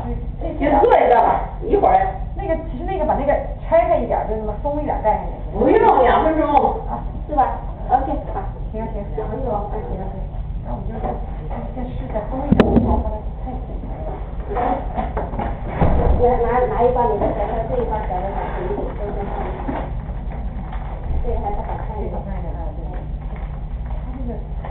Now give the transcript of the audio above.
先做一个吧，一会儿。 那个其实那个把那个拆开一点，就那么松一点盖上也行。 不用2分钟啊， 是吧 ？OK， 好， 行行 2分钟， 行行。那我们就是先试再松一点，不好把它太紧了。 拿一把你的小的这一把小的小的，这个还是好看一点。 这个看一点，对。它这个。